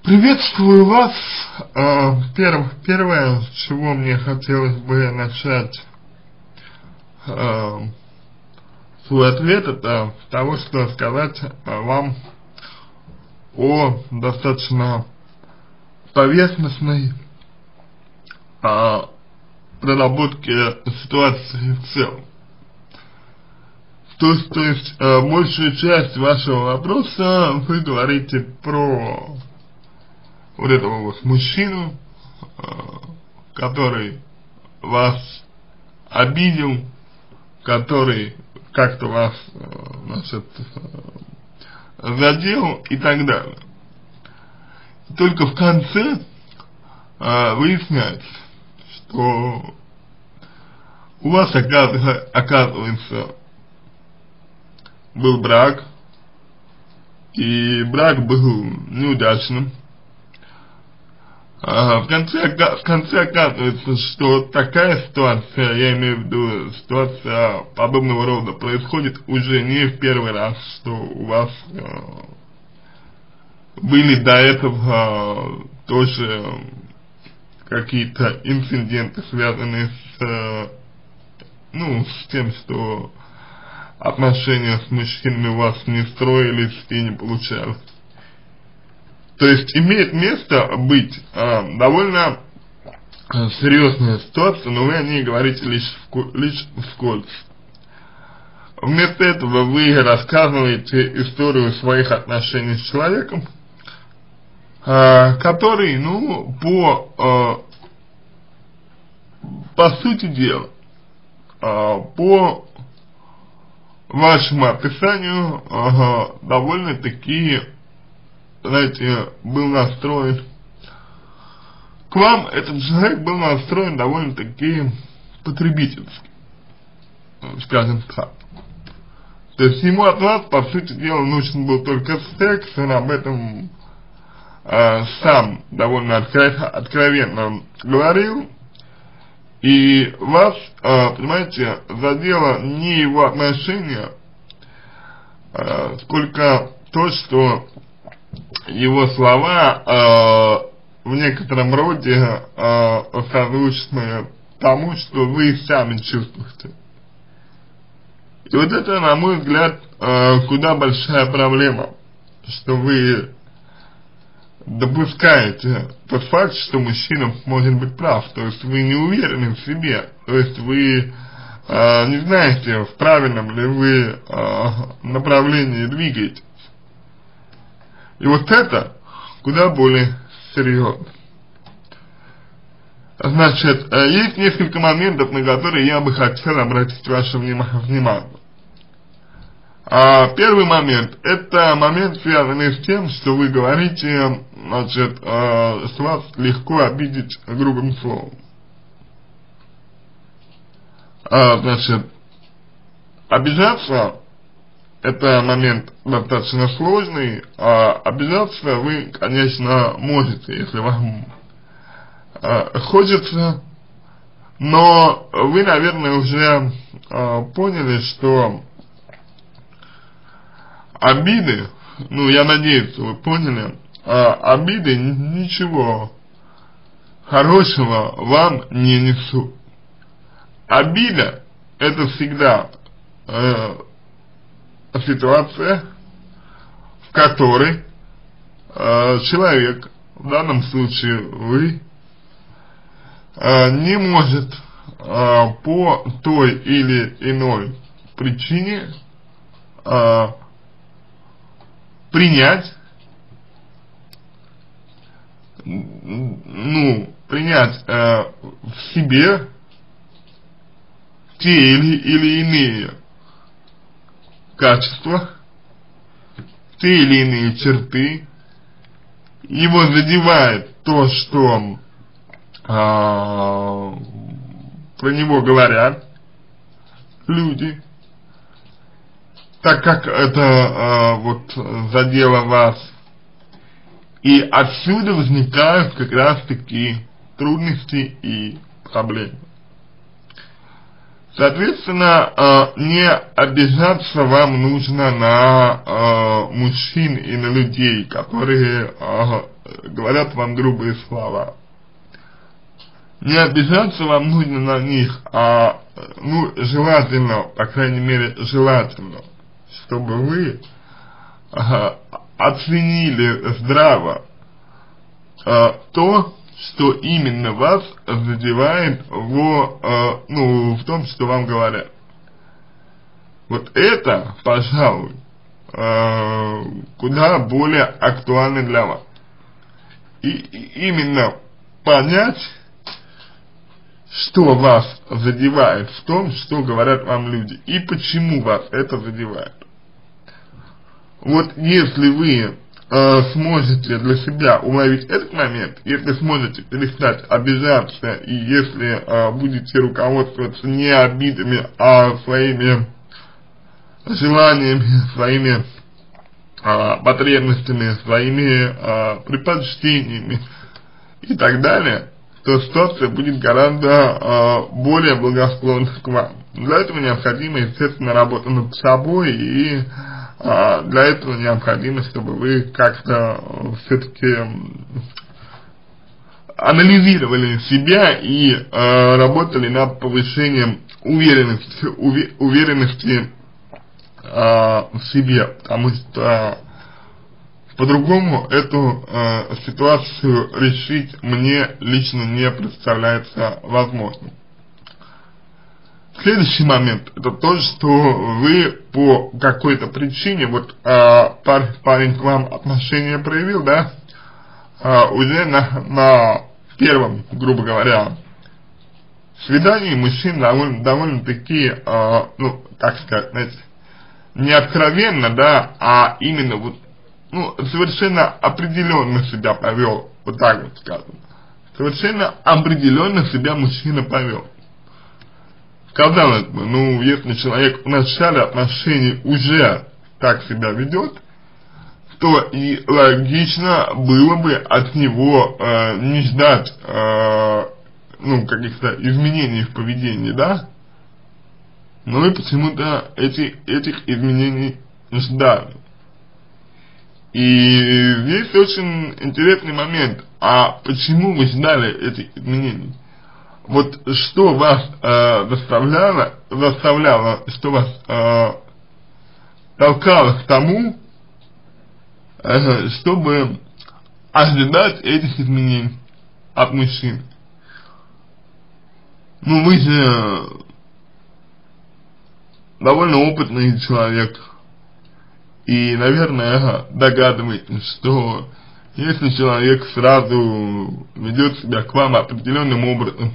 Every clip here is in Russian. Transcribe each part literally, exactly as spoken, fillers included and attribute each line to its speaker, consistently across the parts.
Speaker 1: Приветствую вас. Э, перв, первое, с чего мне хотелось бы начать э, свой ответ, это того, что сказать э, вам о достаточно поверхностной э, проработке ситуации в целом. То есть, то есть э, большую часть вашего вопроса вы говорите про вот этого вот мужчину, э, который вас обидел, который как-то вас, э, значит, э, задел и так далее. Только в конце э, выясняется, что у вас оказывается, оказывается был брак, и брак был неудачным. А в конце, в конце оказывается, что такая ситуация, я имею в виду ситуация подобного рода, происходит уже не в первый раз, что у вас э, были до этого тоже какие-то инциденты, связанные с, э, ну, с тем, что отношения с мужчинами у вас не строились и не получалось. То есть имеет место быть э, довольно э, серьезная ситуация, но вы о ней говорите лишь, лишь вскользь. Вместо этого вы рассказываете историю своих отношений с человеком, э, который, ну, по, э, по сути дела, э, по вашему описанию, э, довольно-таки, знаете, был настроен к вам, этот человек был настроен довольно-таки потребительски, скажем так. То есть ему от вас, по сути дела, нужен был только секс, он об этом э, сам довольно откро откровенно говорил, и вас, э, понимаете, задело не его отношения, э, сколько то, что его слова э, в некотором роде э, созвучны тому, что вы сами чувствуете. И вот это, на мой взгляд, э, куда большая проблема, что вы допускаете тот факт, что мужчина может быть прав, то есть вы не уверены в себе, то есть вы э, не знаете, в правильном ли вы э, направлении двигаетесь. И вот это куда более серьезно. Значит, есть несколько моментов, на которые я бы хотел обратить ваше внимание. А первый момент, это момент, связанный с тем, что вы говорите, значит, с вас легко обидеть грубым словом. А, значит, обижаться, это момент достаточно сложный, а обижаться вы, конечно, можете, если вам э, хочется, но вы, наверное, уже э, поняли, что обиды, ну, я надеюсь, вы поняли, э, обиды ничего хорошего вам не несут. Обида — это всегда э, ситуация, в которой э, человек, в данном случае вы, э, не может э, по той или иной причине э, принять, ну, принять э, в себе те или, или иные качества, те или иные черты, его задевает то, что а, про него говорят люди, так как это а, вот задело вас, и отсюда возникают как раз таки трудности и проблемы. Соответственно, э, не обижаться вам нужно на э, мужчин и на людей, которые э, говорят вам грубые слова. Не обижаться вам нужно на них, а ну, желательно, по крайней мере, желательно, чтобы вы э, оценили здраво э, то, что именно вас задевает в, э, ну, в том, что вам говорят. Вот это, пожалуй, э, куда более актуально для вас. И, и именно понять, что вас задевает в том, что говорят вам люди, и почему вас это задевает. Вот если вы э, сможете для себя уловить этот момент, если сможете перестать обижаться, и если э, будете руководствоваться не обидами, а своими желаниями, своими э, потребностями, своими э, предпочтениями и так далее, то ситуация будет гораздо э, более благосклонна к вам. Для этого необходима, естественно, работа над собой, и э, для этого необходимо, чтобы вы как-то э, все-таки анализировали себя и э, работали над повышением уверенности, уве, уверенности э, в себе, потому что по-другому эту э, ситуацию решить мне лично не представляется возможным. Следующий момент, это то, что вы по какой-то причине, вот э, пар, парень к вам отношения проявил, да, э, уже на, на первом, грубо говоря, свидании мужчин довольно, довольно-таки, э, ну, так сказать, знаете, не откровенно, да, а именно вот, ну, совершенно определенно себя повел, вот так вот скажем. Совершенно определенно себя мужчина повел. Казалось бы, ну, если человек в начале отношений уже так себя ведет, то и логично было бы от него э, не ждать, э, ну, каких-то изменений в поведении, да? Но вы почему-то эти, этих изменений ждали. И здесь очень интересный момент, а почему вы ждали этих изменений? Вот что вас э, заставляло, заставляло, что вас э, толкало к тому, э, чтобы ожидать этих изменений от мужчин? Ну вы же довольно опытный человек. И, наверное, догадываетесь, что если человек сразу ведет себя к вам определенным образом,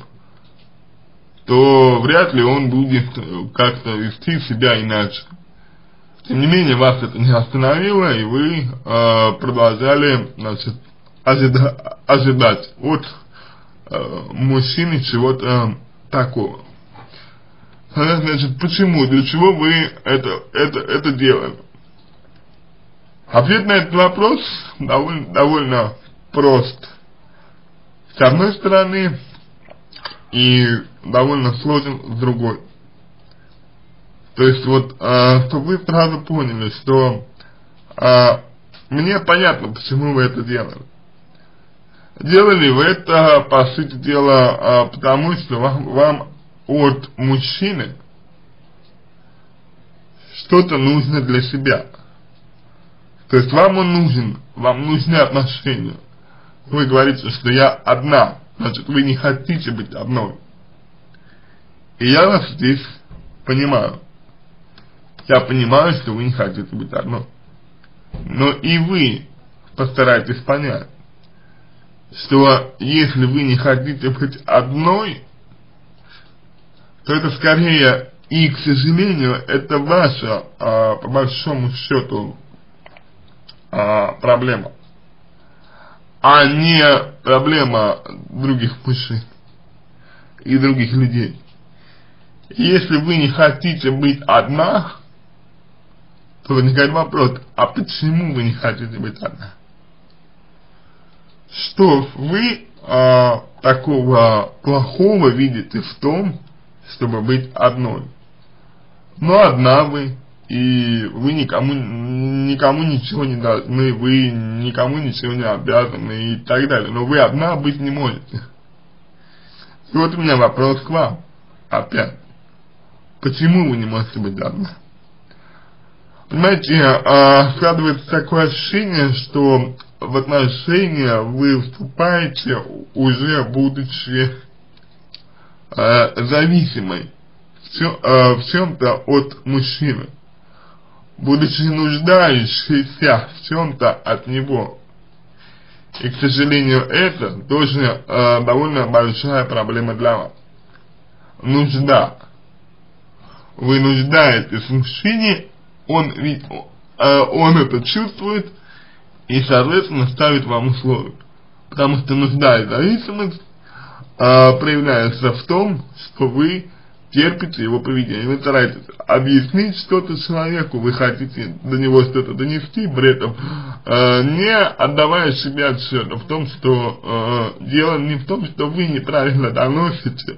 Speaker 1: то вряд ли он будет как-то вести себя иначе. Тем не менее, вас это не остановило, и вы э, продолжали, значит, ожида ожидать от э, мужчины чего-то такого. Значит, почему, для чего вы это, это, это делали? Ответ на этот вопрос довольно, довольно прост. С одной стороны, и довольно сложен с другой. То есть вот, э, чтобы вы сразу поняли, что э, мне понятно, почему вы это делали. Делали вы это, по сути дела, э, потому что вам, вам от мужчины что-то нужно для себя. То есть вам он нужен, вам нужны отношения. Вы говорите, что я одна, значит вы не хотите быть одной. И я вас здесь понимаю. Я понимаю, что вы не хотите быть одной. Но и вы постарайтесь понять, что если вы не хотите быть одной, то это скорее и, к сожалению, это ваша, а, по большому счету, а, проблема, а не проблема других мужчин и других людей. Если вы не хотите быть одна, то возникает вопрос, а почему вы не хотите быть одна? Что вы а, такого плохого видите в том, чтобы быть одной. Но одна вы, и вы никому, никому ничего не должны, вы никому ничего не обязаны и так далее. Но вы одна быть не можете. И вот у меня вопрос к вам опять. Почему вы не можете быть одна? Понимаете, складывается такое ощущение, что в отношения вы вступаете, уже будучи э, зависимой в чем-то от мужчины, будучи нуждающейся в чем-то от него. И, к сожалению, это тоже э, довольно большая проблема для вас. Нужда. Вы нуждаетесь в мужчине, он, ведь, э, он это чувствует и, соответственно, ставит вам условия. Потому что нужда и зависимость э, проявляется в том, что вы терпите его поведение. Вы стараетесь объяснить что-то человеку, вы хотите до него что-то донести, при этом э, не отдавая себе отчета в том, что э, дело не в том, что вы неправильно доносите.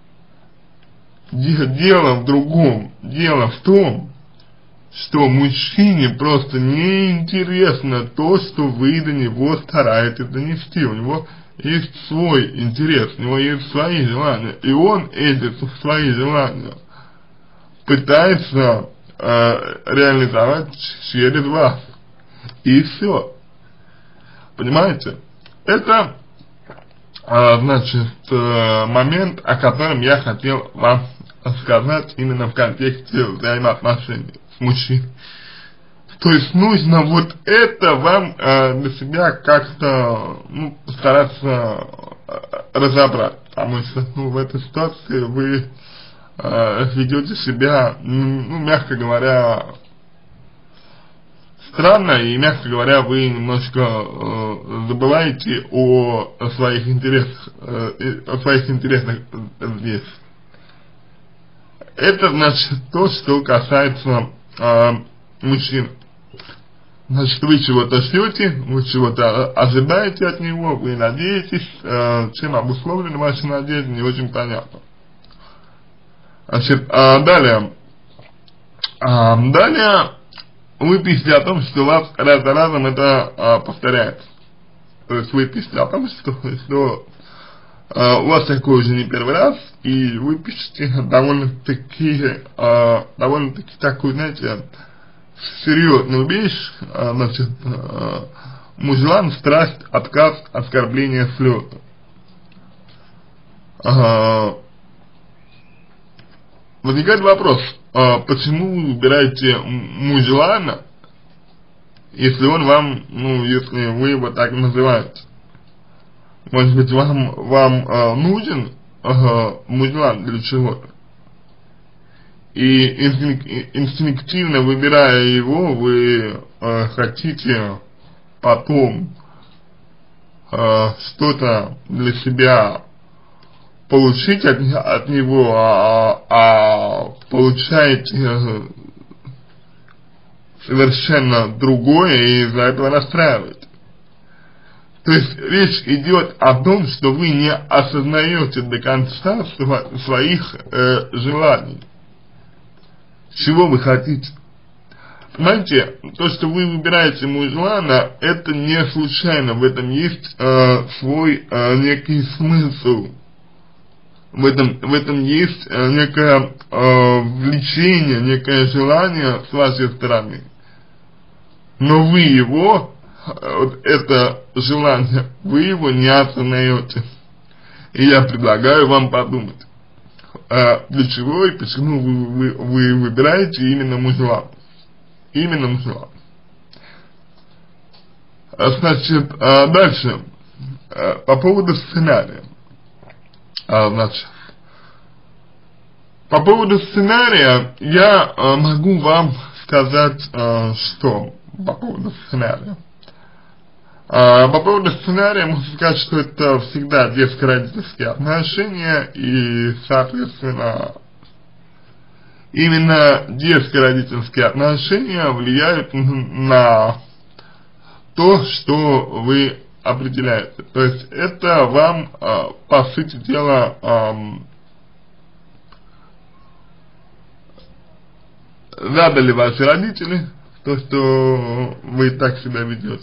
Speaker 1: Дело в другом. Дело в том, что мужчине просто неинтересно то, что вы до него стараетесь донести. У него есть свой интерес, у него есть свои желания, и он эти свои желания пытается э, реализовать через вас. И все. Понимаете? Это, э, значит, э, момент, о котором я хотел вам сказать именно в контексте взаимоотношений с мужчиной. То есть нужно вот это вам э, для себя как-то, ну, постараться э, разобрать, потому что, ну, в этой ситуации вы э, ведете себя, ну, мягко говоря, странно, и, мягко говоря, вы немножко э, забываете о, о своих интересах, э, о своих интересах здесь. Это, значит, то, что касается э, мужчин. Значит, вы чего-то ждете, вы чего-то ожидаете от него, вы надеетесь, э, чем обусловлены ваши надежды, не очень понятно. Значит, а далее, а далее вы пишете о том, что у вас раз за разом это а, повторяется. То есть вы пишете о том, что, что а, у вас такое уже не первый раз, и вы пишете довольно-таки, а, довольно-таки такую, знаете, серьезную вещь, а, значит, а, мужлан, страсть, отказ, оскорбление, слезы. А, возникает вопрос, а, почему вы выбираете мужлана, если он вам, ну, если вы его так называете? Может быть, вам, вам а, нужен а, мужлан для чего-то? И инстинктивно выбирая его, вы э, хотите потом э, что-то для себя получить от, от него, а, а получаете э, совершенно другое и из-за этого расстраиваете. То есть речь идет о том, что вы не осознаете до конца своих э, желаний. Чего вы хотите? Понимаете, то, что вы выбираете мужлана, это не случайно, в этом есть э, свой э, некий смысл, в этом, в этом есть э, некое э, влечение, некое желание с вашей стороны, но вы его, э, вот это желание, вы его не осознаете, и я предлагаю вам подумать. А для чего и почему вы, вы, вы выбираете именно мужлан? Именно мужлан. А, значит, а дальше, а, по поводу сценария. А, значит, по поводу сценария я а, могу вам сказать, а, что по поводу сценария. А, по поводу сценария можно сказать, что это всегда детско-родительские отношения, и, соответственно, именно детско-родительские отношения влияют на то, что вы определяете. То есть это вам, а, по сути дела, а, задали ваши родители, то, что вы так себя ведете.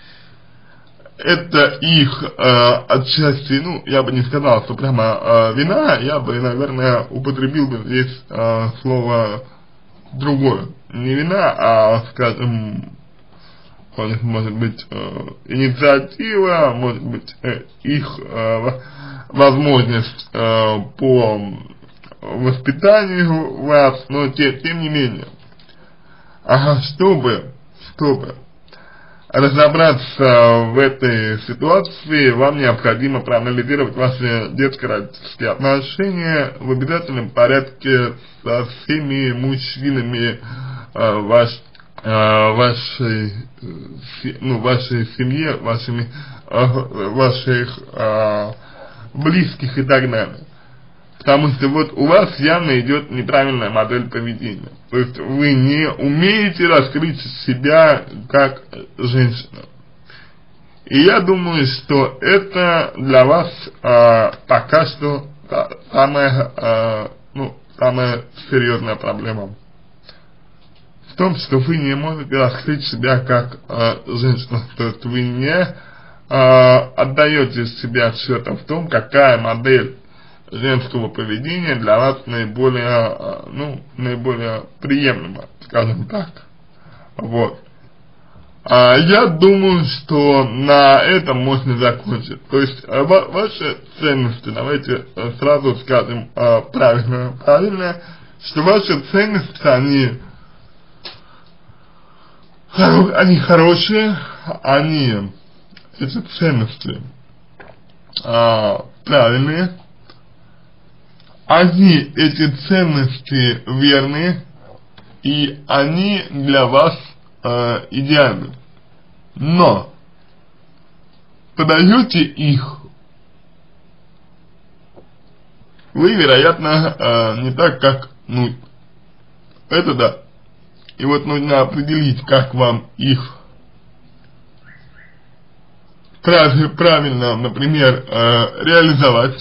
Speaker 1: Это их э, отчасти, ну, я бы не сказал, что прямо э, вина, я бы, наверное, употребил бы здесь э, слово другое. Не вина, а, скажем, может быть, э, инициатива, может быть, э, их э, возможность э, по воспитанию вас, но те, тем не менее. Ага, чтобы, чтобы разобраться в этой ситуации, вам необходимо проанализировать ваши детско-родительские отношения в обязательном порядке со всеми мужчинами э, ваш, э, вашей, ну, вашей семье, вашими, э, ваших э, близких и так далее. Потому что вот у вас явно идет неправильная модель поведения. То есть вы не умеете раскрыть себя как женщина. И я думаю, что это для вас а, пока что а, самая, а, ну, самая серьезная проблема. В том, что вы не можете раскрыть себя как а, женщина. То есть вы не а, отдаете себе отчета в том, какая модель женского поведения для вас наиболее, ну, наиболее приемлемо, скажем так. Вот. А я думаю, что на этом можно закончить. То есть ва ваши ценности, давайте сразу скажем а, правильно, правильно, что ваши ценности, они, они хорошие, они, эти ценности а, правильные. Они, эти ценности верны, и они для вас э, идеальны. Но подаете их вы, вероятно, э, не так, как нужно. Это да. И вот нужно определить, как вам их правильно, например, э, реализовать.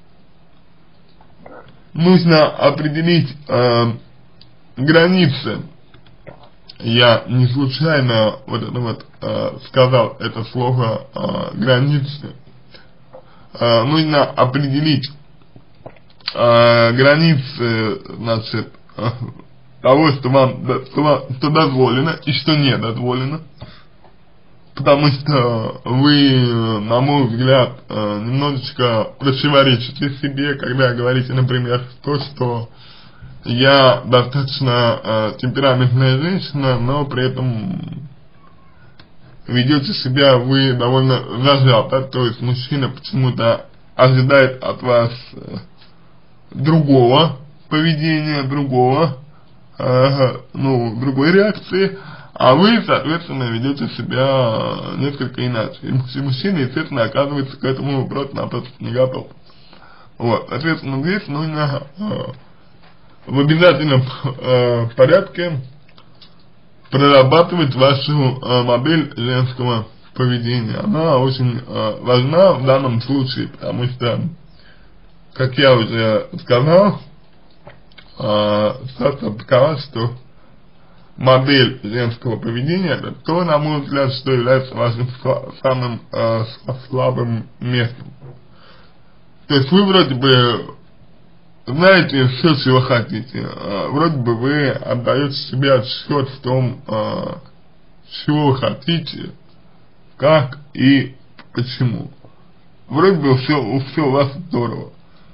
Speaker 1: Нужно определить э, границы. Я не случайно вот это вот э, сказал это слово э, границы. Э, нужно определить э, границы, значит, э, того, что вам, что вам что дозволено и что не дозволено. Потому что вы, на мой взгляд, немножечко противоречите себе, когда говорите, например, то, что я достаточно темпераментная женщина, но при этом ведете себя вы довольно зажато, то есть мужчина почему-то ожидает от вас другого поведения, другого, ну, другой реакции. А вы, соответственно, ведете себя несколько иначе. И мужчина, естественно, оказывается к этому просто-напросто не готов. Вот, соответственно, здесь нужно э, в обязательном э, порядке прорабатывать вашу э, модель женского поведения. Она очень э, важна в данном случае, потому что, как я уже сказал, э, ситуация такова, что модель женского поведения — это то, на мой взгляд, что является вашим самым э, слабым местом. То есть вы вроде бы знаете все, чего хотите, э, вроде бы вы отдаете себе отсчет в том, э, чего вы хотите, как и почему. Вроде бы все, все у вас здорово.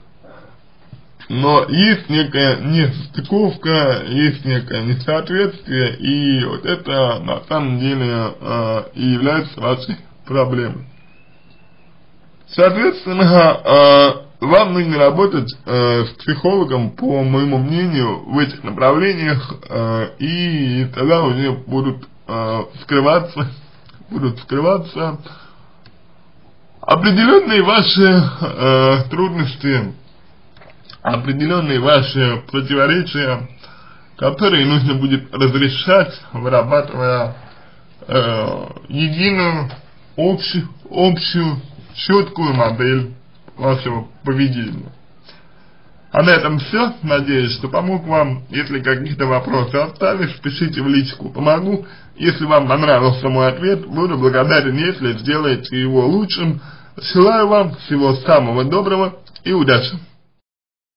Speaker 1: Но есть некая несостыковка, есть некое несоответствие, и вот это на самом деле э, и является вашей проблемой. Соответственно, э, вам нужно работать э, с психологом, по моему мнению, в этих направлениях, э, и тогда уже будут э, скрываться, будут скрываться определенные ваши э, трудности, определенные ваши противоречия, которые нужно будет разрешать, вырабатывая э, единую, общую, общую, четкую модель вашего поведения. А на этом все. Надеюсь, что помог вам. Если какие-то вопросы остались, пишите в личку, помогу. Если вам понравился мой ответ, буду благодарен, если сделаете его лучшим. Желаю вам всего самого доброго и удачи!